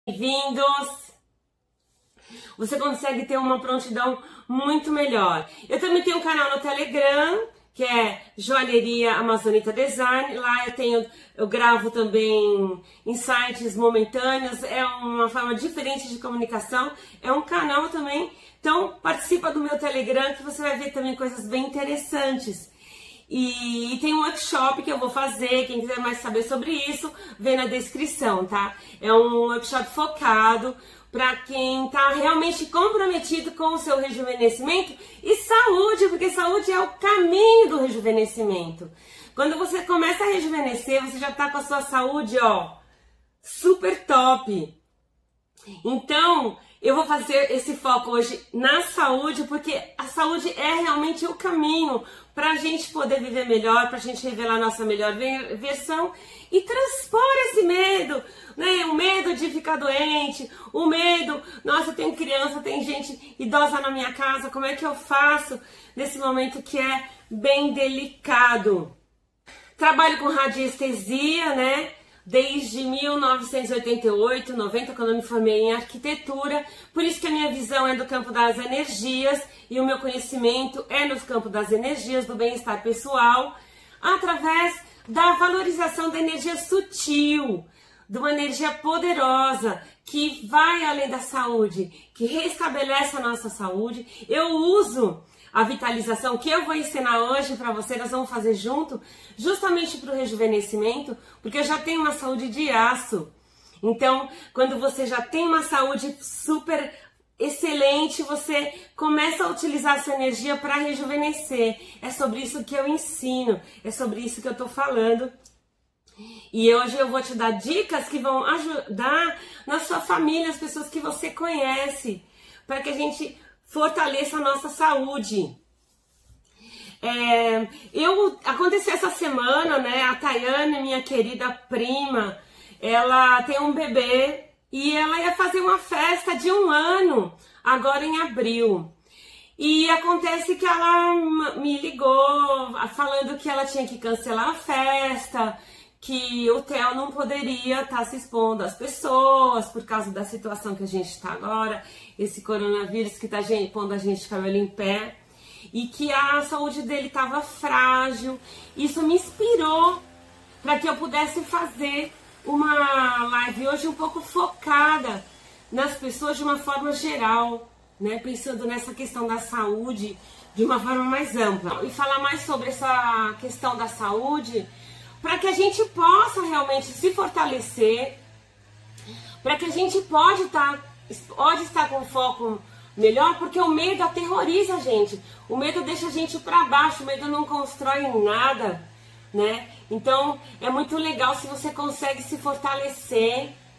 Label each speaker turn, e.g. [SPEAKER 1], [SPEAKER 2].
[SPEAKER 1] Bem-vindos! Você consegue ter uma prontidão muito melhor. Eu também tenho um canal no Telegram, que é Joalheria Amazonita Design. Lá eu gravo também insights momentâneos, é uma forma diferente de comunicação, é um canal também. Então participa do meu Telegram que você vai ver também coisas bem interessantes. E tem um workshop que eu vou fazer, quem quiser mais saber sobre isso, vê na descrição, tá? É um workshop focado para quem tá realmente comprometido com o seu rejuvenescimento e saúde, porque saúde é o caminho do rejuvenescimento. Quando você começa a rejuvenescer, você já tá com a sua saúde, ó, super top. Então, eu vou fazer esse foco hoje na saúde, porque a saúde é realmente o caminho para a gente poder viver melhor, para a gente revelar a nossa melhor versão e transpor esse medo, né? O medo de ficar doente, o medo, nossa, tem criança, tem gente idosa na minha casa, como é que eu faço nesse momento que é bem delicado? Trabalho com radiestesia, né? Desde 1988, 90, quando eu me formei em arquitetura, por isso que a minha visão é do campo das energias e o meu conhecimento é no campo das energias, do bem-estar pessoal, através da valorização da energia sutil, de uma energia poderosa, que vai além da saúde, que restabelece a nossa saúde. Eu uso a vitalização que eu vou ensinar hoje para você, nós vamos fazer junto, justamente para o rejuvenescimento, porque eu já tenho uma saúde de aço. Então, quando você já tem uma saúde super excelente, você começa a utilizar essa energia para rejuvenescer. É sobre isso que eu ensino, é sobre isso que eu tô falando. E hoje eu vou te dar dicas que vão ajudar na sua família, as pessoas que você conhece, para que a gente fortaleça a nossa saúde. Aconteceu essa semana, né? A Tayane, minha querida prima, ela tem um bebê e ela ia fazer uma festa de 1 ano, agora em abril. E acontece que ela me ligou falando que ela tinha que cancelar a festa, que o Theo não poderia estar se expondo às pessoas por causa da situação que a gente está agora, esse coronavírus que está pondo a gente de cabelo em pé, e que a saúde dele estava frágil. Isso me inspirou para que eu pudesse fazer uma live hoje um pouco focada nas pessoas de uma forma geral, né? Pensando nessa questão da saúde de uma forma mais ampla. E falar mais sobre essa questão da saúde, para que a gente possa realmente se fortalecer, para que a gente pode estar com foco melhor, porque o medo aterroriza a gente, o medo deixa a gente para baixo, o medo não constrói nada, né? Então é muito legal se você consegue se fortalecer